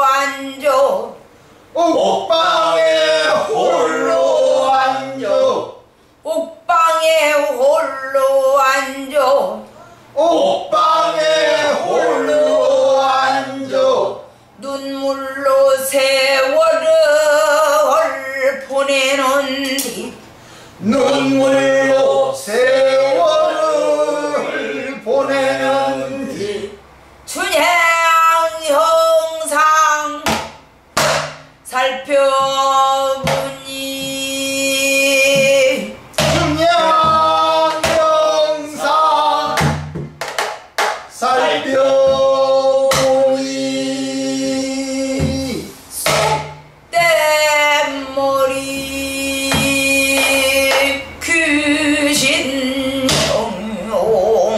앉아 옥방에 홀로 앉아 옥방에 홀로 앉아 옥방에 홀로 앉아 눈물로 세월을 보내는디 눈물로 세월을 보내는디 춘향 형상 살펴보니 춘향 영상 살펴보니 속된 머리 귀신 정용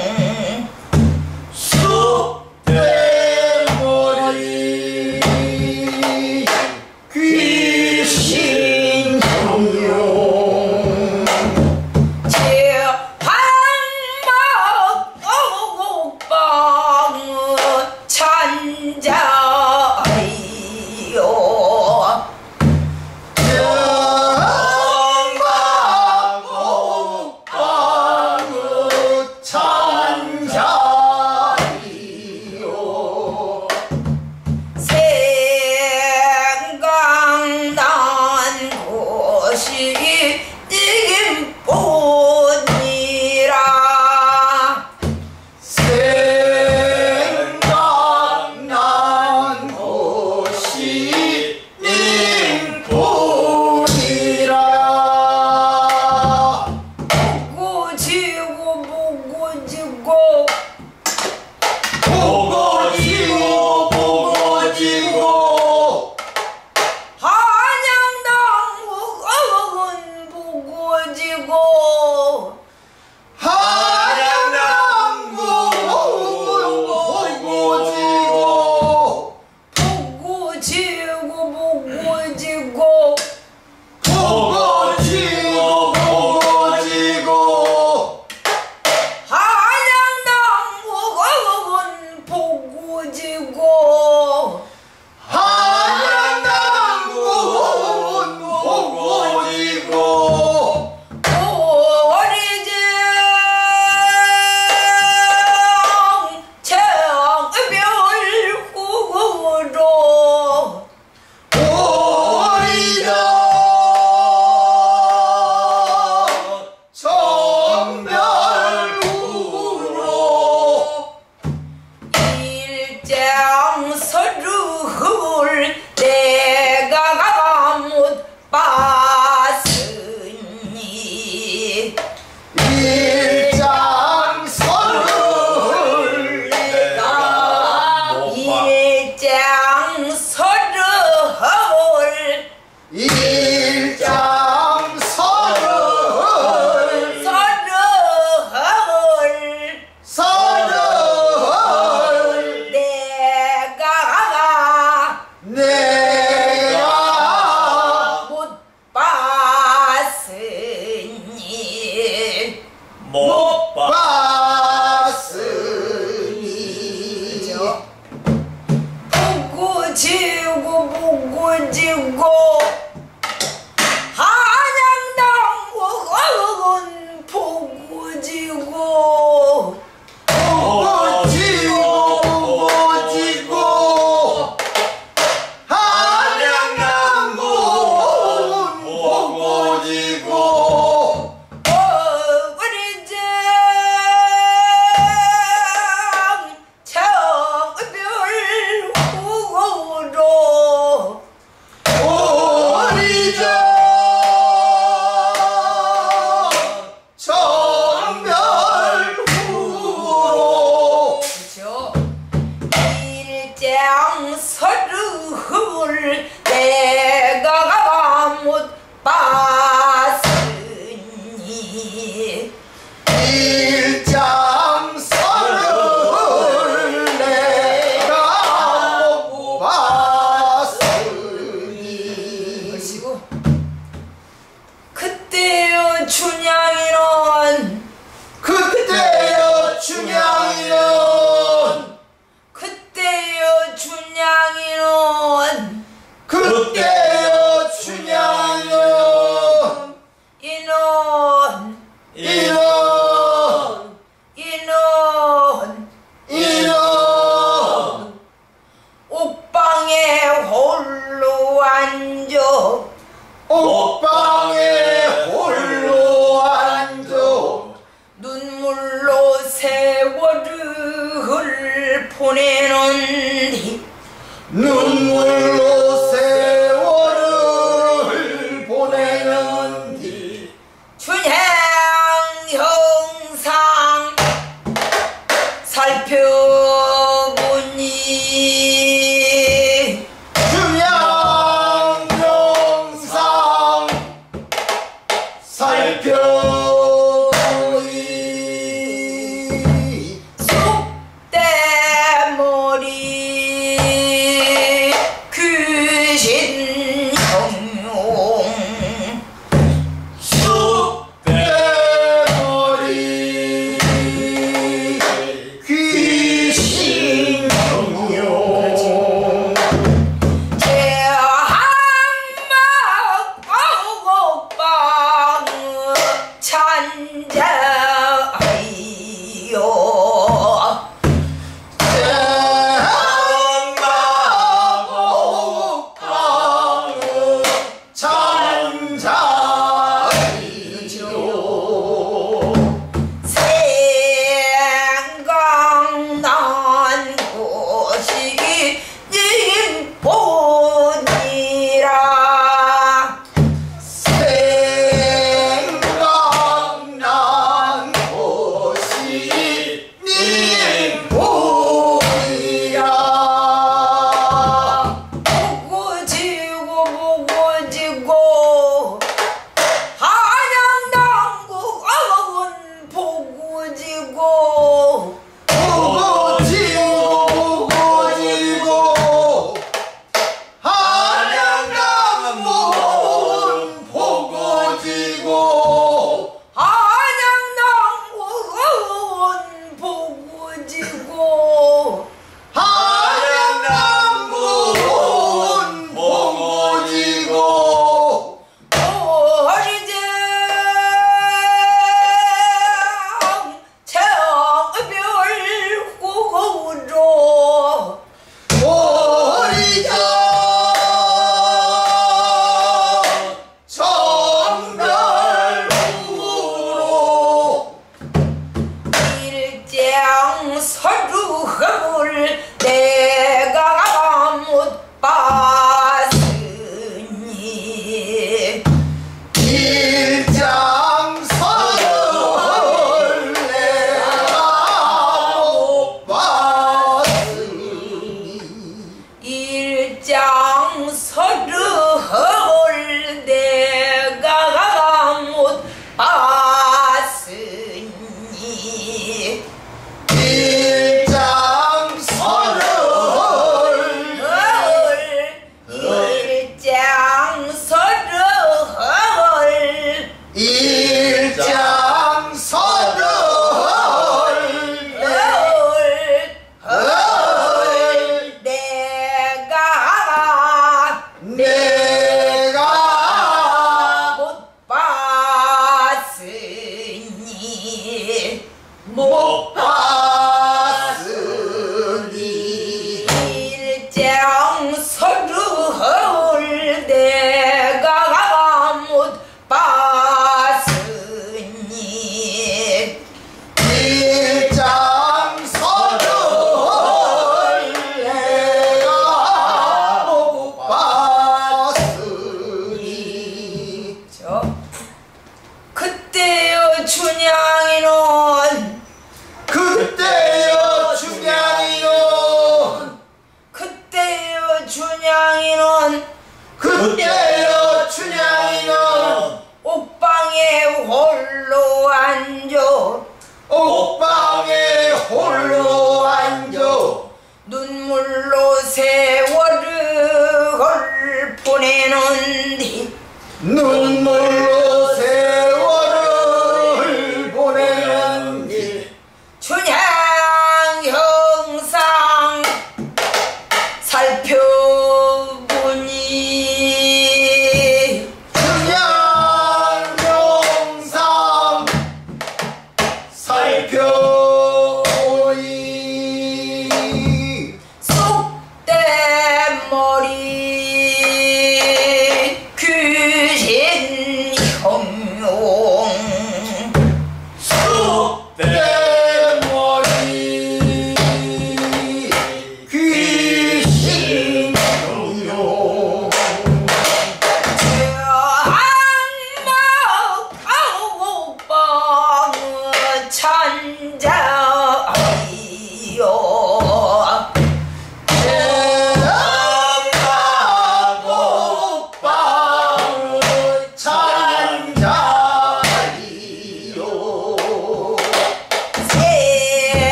쑥대머리 귀신 정용 제한막 옥방은 찬자리요 영광 옥방의 찬자리요 생각난 것이 이김뿐이라 생각난 것이 님뿐이라 보고지고 보고지고 보고지고 한양당국은 보고지고 한양남구 보고지고 보고지고 보고지고 보고지고 한양당국은 보고지고 한양남구 보고지고 오리정 청별후로 오리정 정별후로 일장서를 내가 못 봤으니 일장서를 내가 못 봤- 일장서를 일장서를 서를 내가 내가 못 봤으니 못 봤으니 보고지고 한양당국은 보고지고 보고지고 보고지고 한양남구 보고지고 오리정 청별후로 오리정 정별후로 그렇죠. 일장서를 내가 못 봤으니 일장서를 내가 못 봤으니 그리고 그때의 춘향이는 그때여 춘향이는 그때의 춘향이는 눈물로 세월을 보내는 뒤 춘향 형상 살펴보니 춘향 영상 살펴보니 속대머리 귀신 형용 쑥대머리 귀신 형용 제한막 찬자이요 대한마법방은 찬자이요 생각난 곳이 님보니라 생각난 곳이 님보이야 보고지고 보고지고 한양당국 어원 보고지고 보고지고 보고지고 한양남문 보고지고 한양당국 어원 보고지고 한양남문 보고지고 어리정 청별구로 오리자 정별구로 일장 서주을 내가 못 봤으니 일장서를 내가 못 봤으니 일장 서주을 내가 못 봤으니 내가 못 봤으니 못 봤으니 일장 서주을 내가 못 봤으니 일장서를 내가 못 봤으니 저 그때요 춘향이는 그때여 춘향이는 그때요 춘향이는 그때여 춘향이는 옥방에 홀로 앉아 옥방에 홀로 앉아 눈물로 세월을 보내는디 눈물로 세월을 보내는디 춘향 형상 살펴보니 춘향 영상 살펴보니 속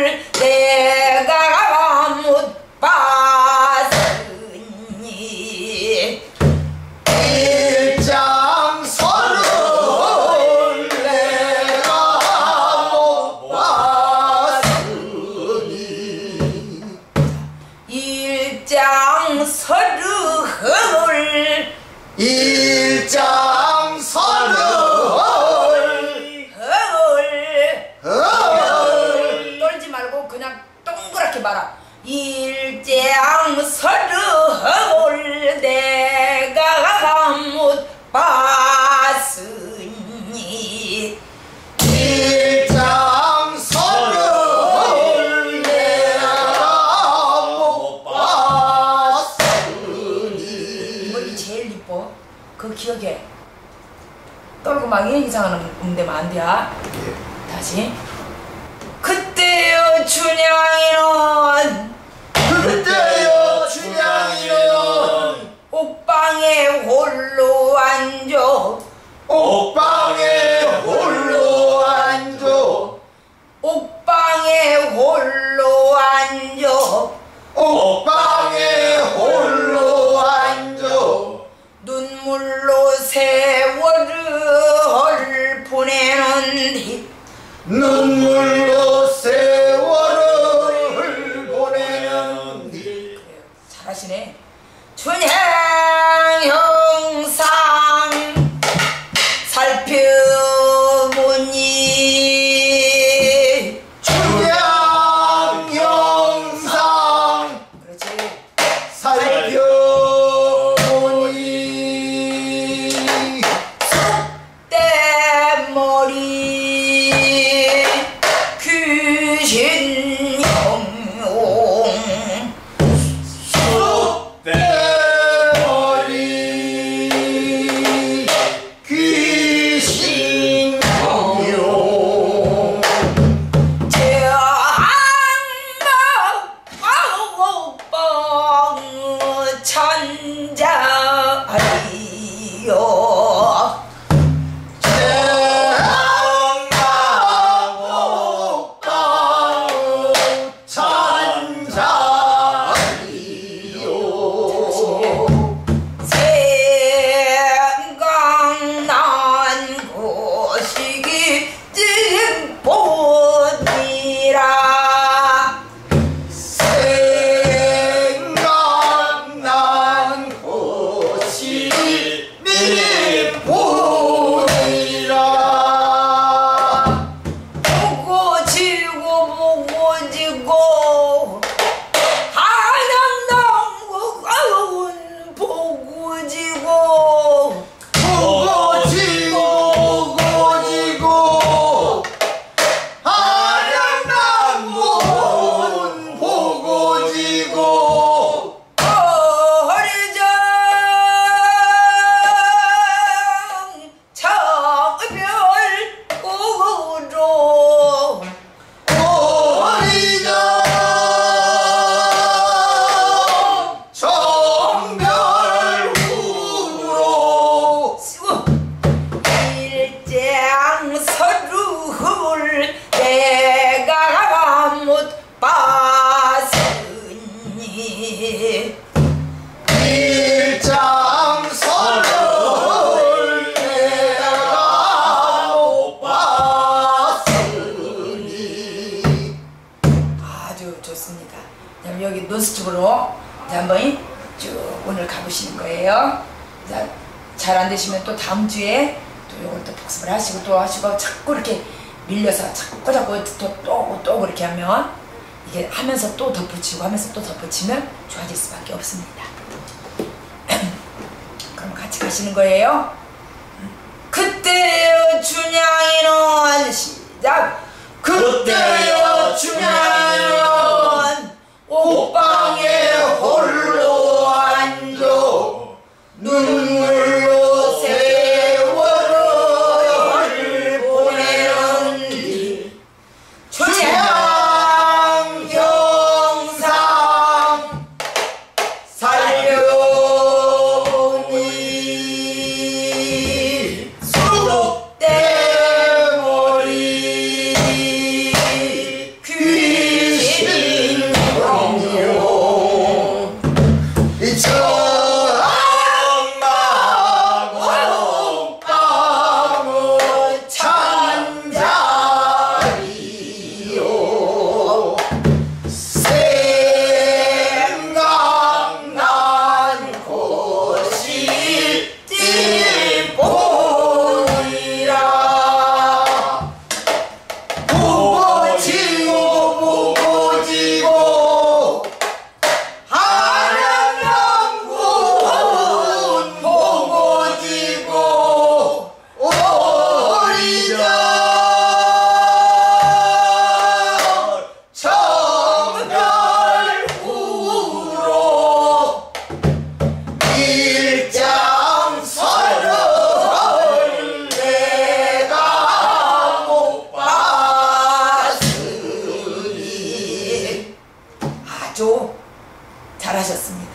내가 못 봤으니 일장서를 내가 못 봤으니 일장서를 떨지 말고 그냥 동그랗게 말아. 일장서를 내가 못 봤으니 일장서를 내가 못 봤으니 머리 제일 이뻐. 그거 기억해. 떨고 막 이상하는 음대면 안 돼. 다시. 그때여 춘향이는 그때여 춘향이는 옥방에 홀로 앉아 옥방에 홀로 앉아 옥방에 홀로 앉아 옥방에 홀로 앉아 눈물로 세월을 보내는디 눈물로 세월을 보내는디 잘하시네. 춘향 형상 살펴보니 춘향 영상 그렇지. 살펴보니 때머리 귀신 형용 대머리 귀신 형용 제한마빵 천자리요 대한마옥방 찬자리요 생각난 것이 찌보니라 생각난 것이 네 보이라 보고 지고 보고 지고 한양나무 보고 지고 보고 지고 보고 지고 한양나무 보고 지고 어리정 청별 우로 어리정 정별후로 일장서를 내가 못 봤으니 일장서를 내가 못 봤으니 아주 좋습니다. 그럼 여기 논스톱으로 한번 쭉 오늘 가보시는 거예요. 잘 안 되시면 또 다음 주에 또 이걸 또 복습을 하시고 또 하시고 자꾸 이렇게 밀려서 자꾸 또 그렇게 하면 이게 하면서 또 덧붙이고 하면서 또 덧붙이면 좋아질 수밖에 없습니다. 그럼 같이 가시는 거예요. 그때여 춘향이는 시작. 그때여 춘향이는 옥방에 홀로 앉아 눈물로 세월을 보내는디 춘향 영상 살펴보니 수록대머리 귀 아주 잘하셨습니다.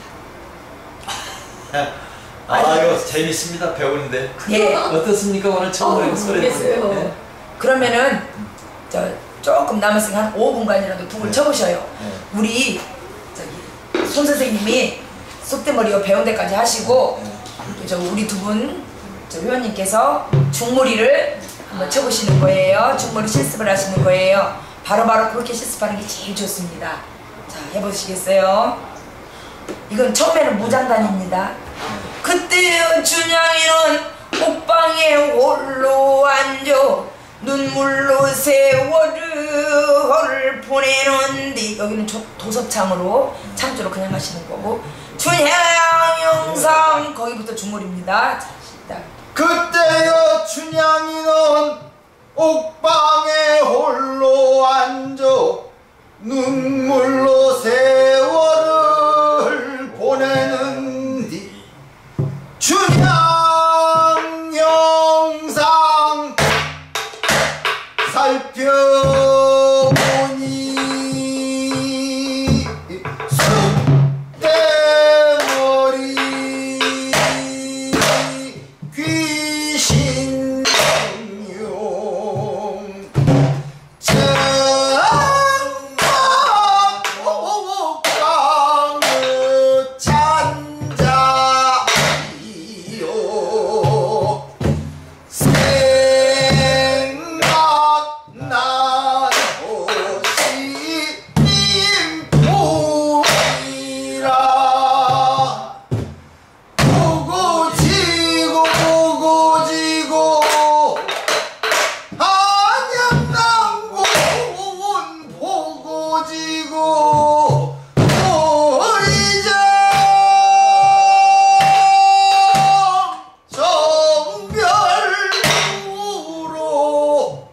아유 재밌습니다 배우는데. 예. 어떻습니까 오늘 처음으로 소리 모르겠어요. 네. 그러면은 저 조금 남았으니까 한 5분간이라도 북을 네. 쳐보셔요. 네. 우리 저기 손 선생님이 쑥대머리요 배운 데까지 하시고 또 저 우리 두 분 저 회원님께서 중머리를 한번 쳐보시는 거예요. 중머리 실습을 하시는 거예요. 바로바로 그렇게 실습하는 게 제일 좋습니다. 자, 해보시겠어요? 이건 처음에는 무장단입니다. 그때 준양이는 옥방에 홀로 앉아 눈물로 세월을 보내는디. 여기는 도섭창으로 창조로 그냥 하시는 거고, 춘향 영상 거기부터 중물입니다. 자, 시작. 그때여 춘향이는 옥방에 홀로 앉아 눈물로 세월을 보내는디. 춘향 영상 살펴보니 쑥대머리 귀신용 장막옥방의 찬자이요 생각난 곳이 인포이라. 보고지고 보고지고 한양남군 보고지고 보이정 정별으로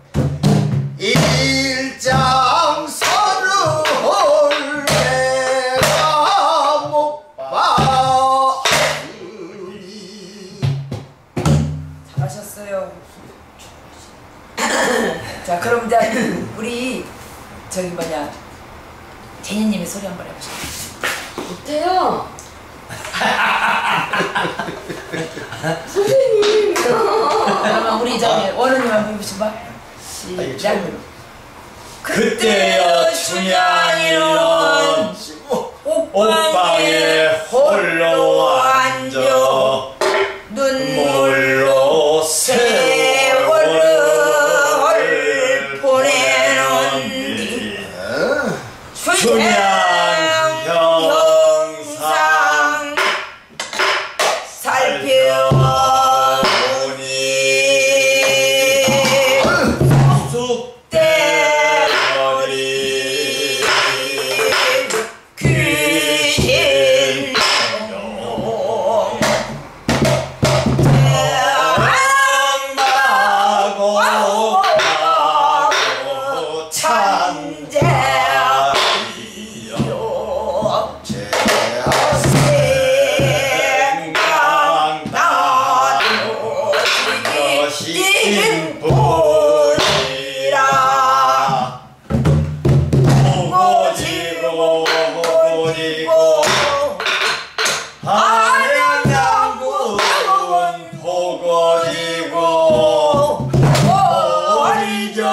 일장서를 내가 못 봤으니. 잘하셨어요. 자, 그럼 이제 우리 저기 뭐냐 제니님의 소리 한번 해보시죠. 못해요. 선생님. 그러면 우리 저기 원우님 한번 해보시봐. 이게 시작. 처음으로. 그때여 춘향이는 옥방에 홀로 앉아 눈물로 세월을 보내는디. 춘향 영상 살펴보니 쑥대머리 귀신용 장막옥방의 찬자이요 생각나는 것이 인포이라. 보고지고 보고지고 한양양군 보고지고 보이정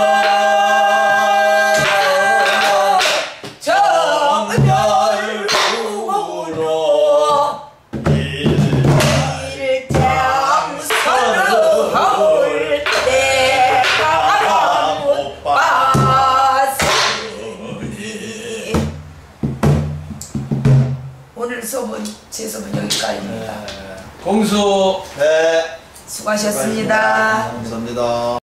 정별으로 일장서를 내가 못 봤으니. 오늘 수업은 제 수업은 여기까지입니다. 공수 네, 수고하셨습니다. 감사합니다.